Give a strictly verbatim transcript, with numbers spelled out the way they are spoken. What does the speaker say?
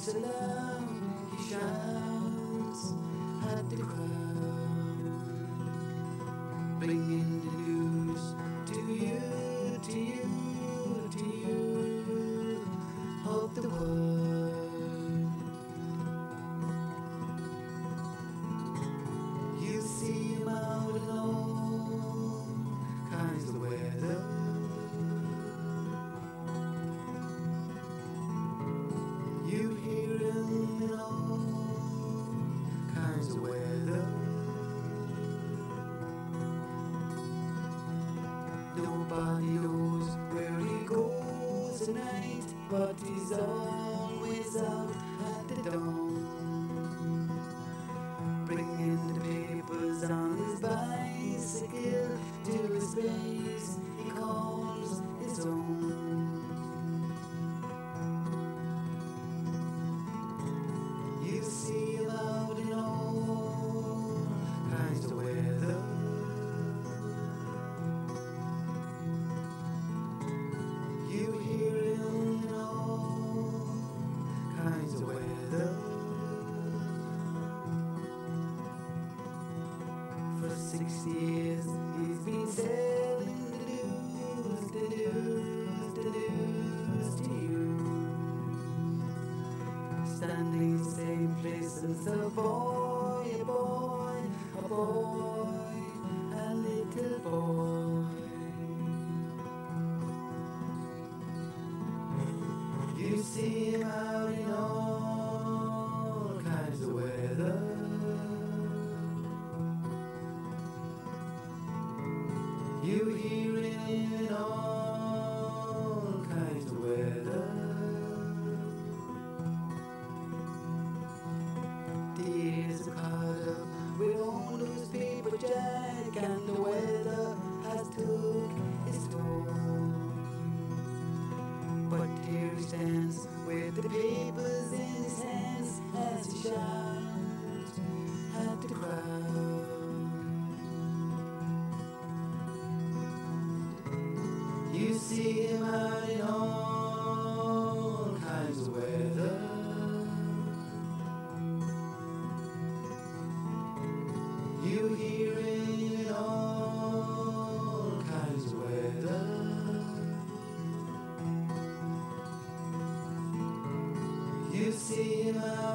so loud he shouts at the crowd, bringing the news to you, to you, to you of the world. You see him out in all kinds of weather. You hear him in all kinds of weather. Nobody knows where he goes at night, but he's always out at the dawn, bringing the papers on his bicycle to a space he calls his own. You see him out in all kinds of weather. You hear him in all kinds of weather. For sixty years he's been selling the news, the news, the news to you, standing in the same place since a boy, a boy, a boy, a little boy. You see him out in all kinds of weather. You hear him in all kinds of weather. The years are caught up with old newspaper jack, and the weather has took its toll. But here he stands with the papers in his hands as he shouts at the crowd. You see him out in all kinds of weather. You hear him in all kinds of weather. You see him out